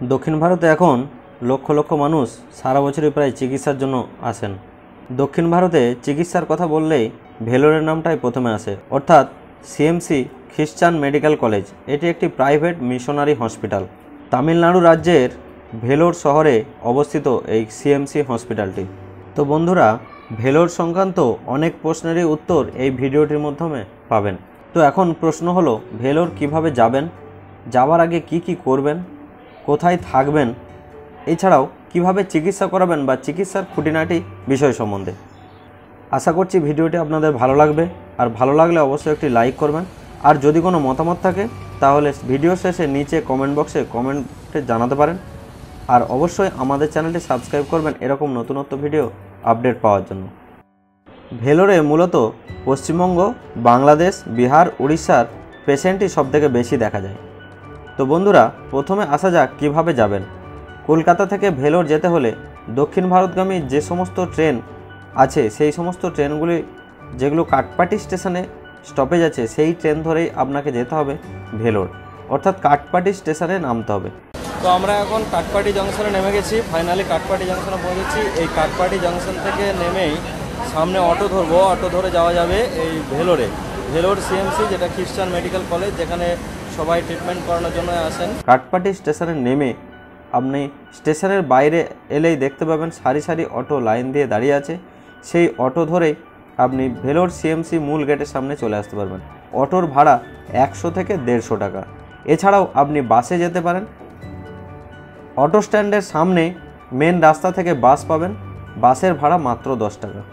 দক্ষিণ ভারতে এখন লক্ষ লক্ষ মানুষ সারা বছরই প্রায় চিকিৎসার জন্য আসেন। দক্ষিণ ভারতে চিকিৎসার কথা বললেই ভেলোরের নামটাই প্রথমে আসে, অর্থাৎ সিএমসি খ্রিস্টান মেডিকেল কলেজ। এটি একটি প্রাইভেট মিশনারি হসপিটাল। তামিলনাড়ু রাজ্যের ভেলোর শহরে অবস্থিত এই সিএমসি হসপিটালটি। তো বন্ধুরা, ভেলোর সংক্রান্ত অনেক প্রশ্নেরই উত্তর এই ভিডিওটির মাধ্যমে পাবেন। তো এখন প্রশ্ন হলো, ভেলোর কিভাবে যাবেন, যাওয়ার আগে কি কি করবেন, কোথায় থাকবেন, এছাড়াও কিভাবে চিকিৎসা করাবেন বা চিকিৎসার খুঁটিনাটি বিষয় সম্বন্ধে। আশা করছি ভিডিওটি আপনাদের ভালো লাগবে, আর ভালো লাগলে অবশ্যই একটি লাইক করবেন। আর যদি কোনো মতামত থাকে তাহলে ভিডিও শেষে নিচে কমেন্ট বক্সে কমেন্টে জানাতে পারেন। আর অবশ্যই আমাদের চ্যানেলটি সাবস্ক্রাইব করবেন এরকম নতুনত্ব ভিডিও আপডেট পাওয়ার জন্য। ভেলোরে মূলত পশ্চিমবঙ্গ, বাংলাদেশ, বিহার, উড়িষ্যার পেশেন্টই সবথেকে বেশি দেখা যায়। তো বন্ধুরা, প্রথমে আসা যাক কিভাবে যাবেন। কলকাতা থেকে ভেলোর যেতে হলে দক্ষিণ ভারতগামী যে সমস্ত ট্রেন আছে সেই সমস্ত ট্রেনগুলি যেগুলো কাটপাটি স্টেশনে স্টপেজ আছে সেই ট্রেন ধরেই আপনাকে যেতে হবে ভেলোর, অর্থাৎ কাটপাটি স্টেশনে নামতে হবে। তো আমরা এখন কাটপাটি জংশনে নেমে গেছি, ফাইনালি কাটপাটি জংশনে পৌঁছেছি। এই কাটপাটি জংশন থেকে নেমেই সামনে অটো ধরবো, অটো ধরে যাওয়া যাবে এই ভেলোরে, ভেলোর সিএমসি, যেটা খ্রিস্টান মেডিকেল কলেজ, যেখানে সবাই ট্রিটমেন্ট করানোর জন্য আসেন। কাটপাটি স্টেশনে নেমে আপনি স্টেশনের বাইরে এলেই দেখতে পাবেন সারি সারি অটো লাইন দিয়ে দাঁড়িয়ে আছে। সেই অটো ধরেই আপনি ভেলোর সিএমসি মূল গেটের সামনে চলে আসতে পারবেন। অটোর ভাড়া 100 থেকে 150 টাকা। এছাড়াও আপনি বাসে যেতে পারেন। অটো স্ট্যান্ডের সামনে মেন রাস্তা থেকে বাস পাবেন, বাসের ভাড়া মাত্র 10 টাকা।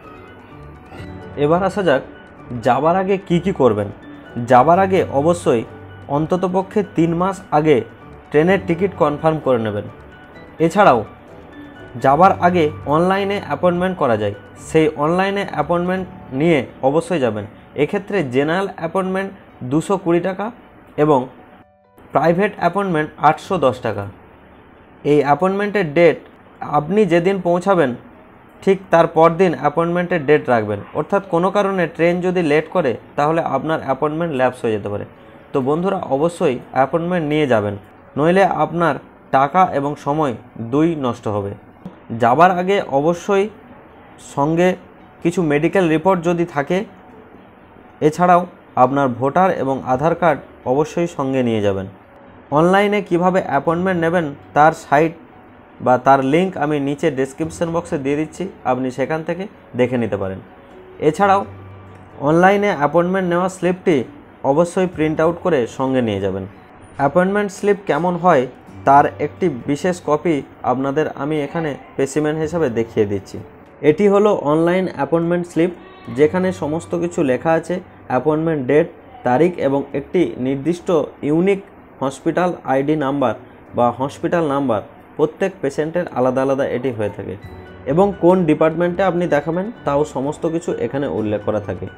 এবার আসা যাক যাবার আগে কি কি করবেন। যাবার আগে অবশ্যই অন্ততপক্ষে 3 মাস আগে ট্রেনের টিকিট কনফার্ম করে নেবেন। এছাড়াও যাবার আগে অনলাইনে অ্যাপয়েন্টমেন্ট করা যায়, সেই অনলাইনে অ্যাপয়েন্টমেন্ট নিয়ে অবশ্যই যাবেন। এক্ষেত্রে জেনারেল অ্যাপয়েন্টমেন্ট 220 টাকা এবং প্রাইভেট অ্যাপয়েন্টমেন্ট 810 টাকা। এই অ্যাপয়েন্টমেন্টের ডেট আপনি যেদিন পৌঁছাবেন ঠিক তার পরদিন অ্যাপয়েন্টমেন্টের ডেট রাখবেন, অর্থাৎ কোনো কারণে ট্রেন যদি লেট করে তাহলে আপনার অ্যাপয়েন্টমেন্ট ল্যাপস হয়ে যেতে পারে। তো বন্ধুরা, অবশ্যই অ্যাপয়েন্টমেন্ট নিয়ে যাবেন, নইলে আপনার টাকা এবং সময় দুই নষ্ট হবে। যাবার আগে অবশ্যই সঙ্গে কিছু মেডিকেল রিপোর্ট যদি থাকে, এছাড়াও আপনার ভোটার এবং আধার কার্ড অবশ্যই সঙ্গে নিয়ে যাবেন। অনলাইনে কিভাবে অ্যাপয়েন্টমেন্ট নেবেন তার সাইট বা তার লিঙ্ক আমি নিচে ডেসক্রিপশন বক্সে দিয়ে দিচ্ছি, আপনি সেখান থেকে দেখে নিতে পারেন। এছাড়াও অনলাইনে অ্যাপয়েন্টমেন্ট নেওয়া স্লিপটি অবশ্যই প্রিন্ট আউট করে সঙ্গে নিয়ে যাবেন। অ্যাপয়েন্টমেন্ট স্লিপ কেমন হয় তার একটি বিশেষ কপি আপনাদের আমি এখানে স্পেসিমেন হিসাবে দেখিয়ে দিচ্ছি। এটি হলো অনলাইন অ্যাপয়েন্টমেন্ট স্লিপ, যেখানে সমস্ত কিছু লেখা আছে, অ্যাপয়েন্টমেন্ট ডেট, তারিখ এবং একটি নির্দিষ্ট ইউনিক হসপিটাল আইডি নাম্বার বা হসপিটাল নাম্বার। প্রত্যেক পেশেন্টের আলাদা আলাদা এটি হয়ে থাকে এবং কোন ডিপার্টমেন্টে আপনি দেখাবেন তাও সমস্ত কিছু এখানে উল্লেখ করা থাকে।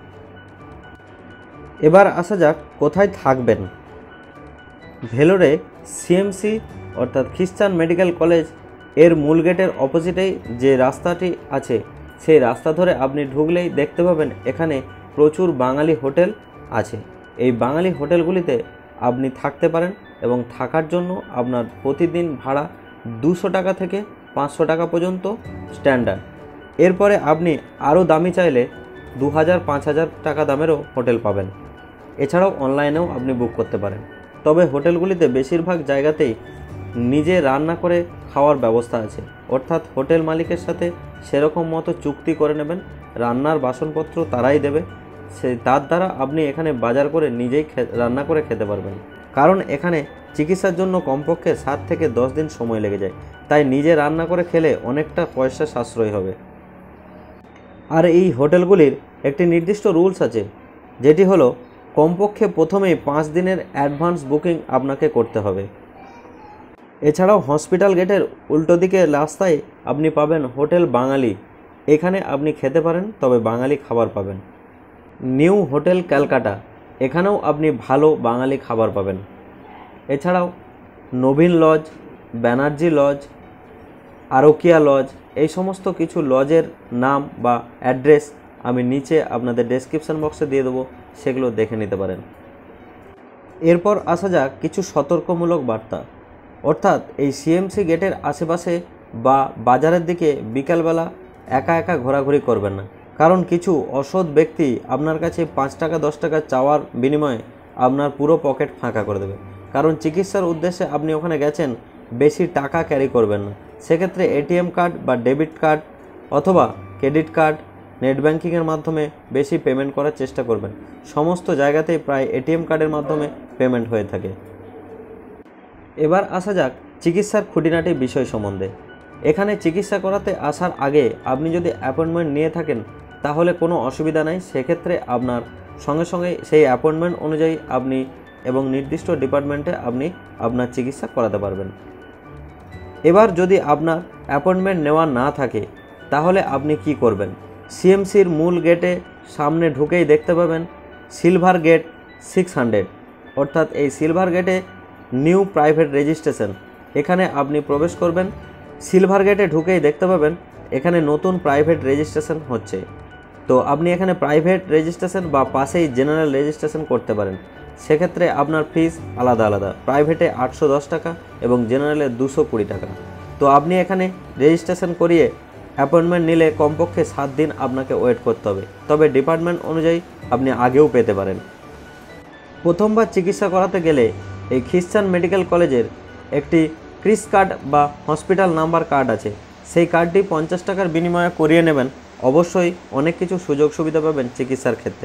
এবার আসা যাক কোথায় থাকবেন। ভেলোরে সিএমসি অর্থাৎ খ্রিস্টান মেডিকেল কলেজ এর মূল গেটের অপোজিটেই যে রাস্তাটি আছে সেই রাস্তা ধরে আপনি ঢুকলেই দেখতে পাবেন এখানে প্রচুর বাঙালি হোটেল আছে। এই বাঙালি হোটেলগুলিতে আপনি থাকতে পারেন এবং থাকার জন্য আপনার প্রতিদিন ভাড়া 200 টাকা থেকে 500 টাকা পর্যন্ত স্ট্যান্ডার্ড। এরপরে আপনি আরও দামি চাইলে 2000-5000 টাকা দামেরও হোটেল পাবেন। এছাড়াও অনলাইনেও আপনি বুক করতে পারেন। তবে হোটেলগুলিতে বেশিরভাগ জায়গাতেই নিজে রান্না করে খাওয়ার ব্যবস্থা আছে, অর্থাৎ হোটেল মালিকের সাথে সেরকম মতো চুক্তি করে নেবেন, রান্নার বাসনপত্র তারাই দেবে, তার দ্বারা আপনি এখানে বাজার করে নিজেই রান্না করে খেতে পারবেন। কারণ এখানে চিকিৎসার জন্য কমপক্ষে 7 থেকে 10 দিন সময় লেগে যায়, তাই নিজে রান্না করে খেলে অনেকটা পয়সা সাশ্রয় হবে। আর এই হোটেলগুলির একটি নির্দিষ্ট রুলস আছে, যেটি হলো কমপক্ষে প্রথমেই 5 দিনের অ্যাডভান্স বুকিং আপনাকে করতে হবে। এছাড়াও হসপিটাল গেটের উল্টো দিকে রাস্তায় আপনি পাবেন হোটেল বাঙালি, এখানে আপনি খেতে পারেন, তবে বাঙালি খাবার পাবেন। নিউ হোটেল ক্যালকাটা, এখানেও আপনি ভালো বাঙালি খাবার পাবেন। এছাড়াও Nabin lodge, Banerjee lodge, Arokiya lodge, এই সমস্ত কিছু লজের নাম বা অ্যাড্রেস আমি নিচে আপনাদের ডেসক্রিপশন বক্সে দিয়ে দেবো, সেগুলো দেখে নিতে পারেন। এরপর আসা যাক কিছু সতর্কমূলক বার্তা। অর্থাৎ এই সিএমসি গেটের আশেপাশে বা বাজারের দিকে বিকালবেলা একা একা ঘোরাঘুরি করবেন না, কারণ কিছু অসৎ ব্যক্তি আপনার কাছে 5 টাকা 10 টাকা চাওয়ার বিনিময়ে আপনার পুরো পকেট ফাঁকা করে দেবে। কারণ চিকিৎসার উদ্দেশ্যে আপনি ওখানে গেছেন, বেশি টাকা ক্যারি করবেন না। সেক্ষেত্রে এটিএম কার্ড বা ডেবিট কার্ড অথবা ক্রেডিট কার্ড, নেট ব্যাঙ্কিংয়ের মাধ্যমে বেশি পেমেন্ট করার চেষ্টা করবেন। সমস্ত জায়গাতেই প্রায় এটিএম কার্ডের মাধ্যমে পেমেন্ট হয়ে থাকে। এবার আসা যাক চিকিৎসার খুঁটিনাটি বিষয় সম্বন্ধে। এখানে চিকিৎসা করাতে আসার আগে আপনি যদি অ্যাপয়েন্টমেন্ট নিয়ে থাকেন তাহলে কোনো অসুবিধা নাই। সেক্ষেত্রে আপনার সঙ্গে সঙ্গে সেই অ্যাপয়েন্টমেন্ট অনুযায়ী আপনি এবং নির্দিষ্ট ডিপার্টমেন্টে আপনি আপনার চিকিৎসা করাতে পারবেন। এবার যদি আপনার অ্যাপয়েন্টমেন্ট নেওয়া না থাকে তাহলে আপনি কি করবেন? সিএমসির মূল গেটে সামনে ঢুকেই দেখতে পাবেন সিলভার গেট 600, অর্থাৎ এই সিলভার গেটে নিউ প্রাইভেট রেজিস্ট্রেশন, এখানে আপনি প্রবেশ করবেন। সিলভার গেটে ঢুকেই দেখতে পাবেন এখানে নতুন প্রাইভেট রেজিস্ট্রেশন হচ্ছে। তো আপনি এখানে প্রাইভেট রেজিস্ট্রেশন বা পাশেই জেনারেল রেজিস্ট্রেশন করতে পারেন। সেক্ষেত্রে আপনার ফিস আলাদা আলাদা, প্রাইভেটে 810 টাকা এবং জেনারেলে 220 টাকা। তো আপনি এখানে রেজিস্ট্রেশন করিয়ে অ্যাপয়েন্টমেন্ট নিলে কমপক্ষে 7 দিন আপনাকে ওয়েট করতে হবে, তবে ডিপার্টমেন্ট অনুযায়ী আপনি আগেও পেতে পারেন। প্রথমবার চিকিৎসা করাতে গেলে এই খ্রিস্টান মেডিকেল কলেজের একটি ক্রিস কার্ড বা হসপিটাল নাম্বার কার্ড আছে, সেই কার্ডটি 50 টাকার বিনিময়ে করিয়ে নেবেন। অবশ্যই অনেক কিছু সুযোগ সুবিধা পাবেন চিকিৎসার ক্ষেত্রে।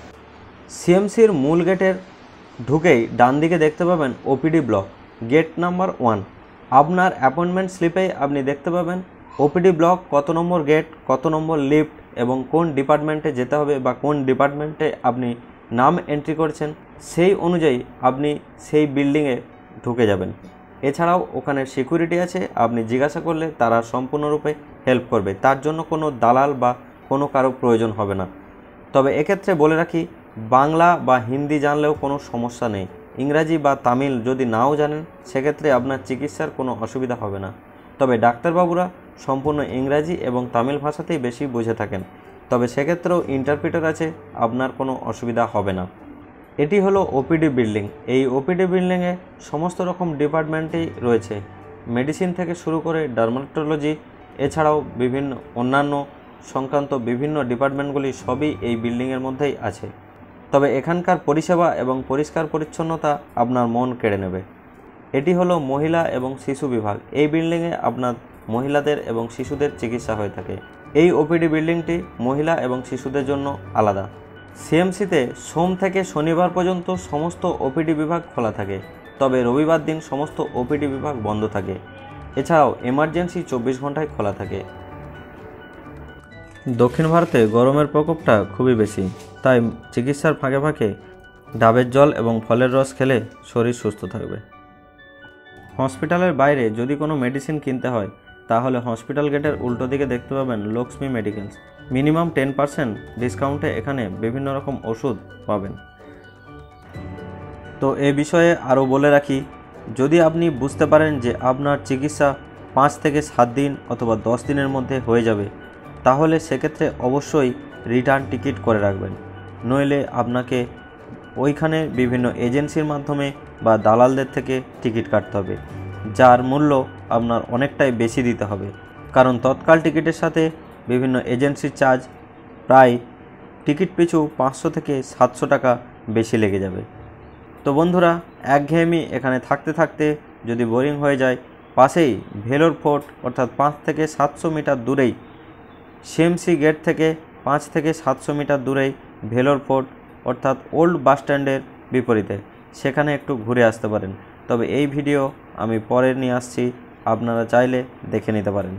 সিএমসির মূল গেটের ঢুকেই ডান দিকে দেখতে পাবেন ওপিডি ব্লক, গেট নাম্বার 1। আপনার অ্যাপয়েন্টমেন্ট স্লিপেই আপনি দেখতে পাবেন ওপিডি ব্লক কত নম্বর গেট, কত নম্বর লিফট এবং কোন ডিপার্টমেন্টে যেতে হবে বা কোন ডিপার্টমেন্টে আপনি নাম এন্ট্রি করেছেন সেই অনুযায়ী আপনি সেই বিল্ডিংয়ে ঢুকে যাবেন। এছাড়াও ওখানে সিকিউরিটি আছে, আপনি জিজ্ঞাসা করলে তারা সম্পূর্ণরূপে হেল্প করবে, তার জন্য কোনো দালাল বা কোনো কারো প্রয়োজন হবে না। তবে এক্ষেত্রে বলে রাখি, বাংলা বা হিন্দি জানলেও কোনো সমস্যা নেই। ইংরাজি বা তামিল যদি নাও জানেন সেক্ষেত্রে আপনার চিকিৎসার কোনো অসুবিধা হবে না। তবে ডাক্তারবাবুরা সম্পূর্ণ ইংরাজি এবং তামিল ভাষাতেই বেশি বুঝে থাকেন, তবে সেক্ষেত্রেও ইন্টারপ্রিটার আছে, আপনার কোনো অসুবিধা হবে না। এটি হলো ওপিডি বিল্ডিং। এই ওপিডি বিল্ডিংয়ে সমস্ত রকম ডিপার্টমেন্টেই রয়েছে, মেডিসিন থেকে শুরু করে ডার্মাটোলজি, এছাড়াও বিভিন্ন অন্যান্য সংক্রান্ত বিভিন্ন ডিপার্টমেন্টগুলি সবই এই বিল্ডিংয়ের মধ্যেই আছে। তবে এখানকার পরিষেবা এবং পরিষ্কার পরিচ্ছন্নতা আপনার মন কেড়ে নেবে। এটি হলো মহিলা এবং শিশু বিভাগ। এই বিল্ডিংয়ে আপনার মহিলাদের এবং শিশুদের চিকিৎসা হয়ে থাকে। এই ওপিডি বিল্ডিংটি মহিলা এবং শিশুদের জন্য আলাদা। সিএমসিতে সোম থেকে শনিবার পর্যন্ত সমস্ত ওপিডি বিভাগ খোলা থাকে, তবে রবিবার দিন সমস্ত ওপিডি বিভাগ বন্ধ থাকে। এছাড়াও এমার্জেন্সি 24 ঘন্টায় খোলা থাকে। দক্ষিণ ভারতে গরমের প্রকোপটা খুবই বেশি, তাই চিকিৎসার ফাঁকে ফাঁকে ডাবের জল এবং ফলের রস খেলে শরীর সুস্থ থাকবে। হসপিটালের বাইরে যদি কোনো মেডিসিন কিনতে হয় তাহলে হসপিটাল গেটের উল্টো দিকে দেখতে পাবেন লক্ষ্মী মেডিকেলস। মিনিমাম 10% ডিসকাউন্টে এখানে বিভিন্ন রকম ওষুধ পাবেন। তো এ বিষয়ে আরও বলে রাখি, যদি আপনি বুঝতে পারেন যে আপনার চিকিৎসা 5 থেকে 7 দিন অথবা 10 দিনের মধ্যে হয়ে যাবে, তাহলে সেক্ষেত্রে অবশ্যই রিটার্ন টিকিট করে রাখবেন। নইলে আপনাকে ওইখানে বিভিন্ন এজেন্সির মাধ্যমে বা দালালদের থেকে টিকিট কাটতে হবে, যার মূল্য আপনার অনেকটাই বেশি দিতে হবে। কারণ তৎকাল টিকিটের সাথে বিভিন্ন এজেন্সির চার্জ প্রায় টিকিট পিছু 500 থেকে 700 টাকা বেশি লেগে যাবে। তো বন্ধুরা, একঘেয়েমি এখানে থাকতে থাকতে যদি বোরিং হয়ে যায়, পাশেই ভেলোর ফোর্ট অর্থাৎ 5 থেকে 700 মিটার দূরেই, সিএমসি গেট থেকে 5 থেকে 700 মিটার দূরেই ভেলোর ফোর্ট অর্থাৎ ওল্ড বাস স্ট্যান্ডের বিপরীতে, সেখানে একটু ঘুরে আসতে পারেন। তবে এই ভিডিও আমি পরে নিয়ে আসছি, আপনারা চাইলে দেখে নিতে পারেন।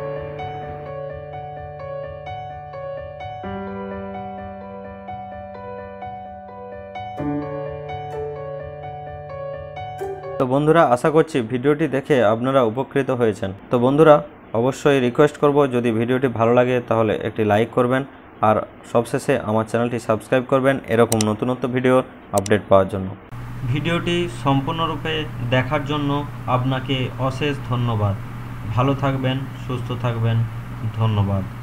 তো বন্ধুরা, আশা করছি ভিডিওটি দেখে আপনারা উপকৃত হয়েছেন। তো বন্ধুরা, অবশ্যই রিকোয়েস্ট করব, যদি ভিডিওটি ভালো লাগে তাহলে একটি লাইক করবেন, আর সবশেষে আমার চ্যানেলটি সাবস্ক্রাইব করবেন এরকম নতুনত্ব ভিডিওর আপডেট পাওয়ার জন্য। ভিডিওটি সম্পূর্ণরূপে দেখার জন্য আপনাকে অশেষ ধন্যবাদ। ভালো থাকবেন, সুস্থ থাকবেন, ধন্যবাদ।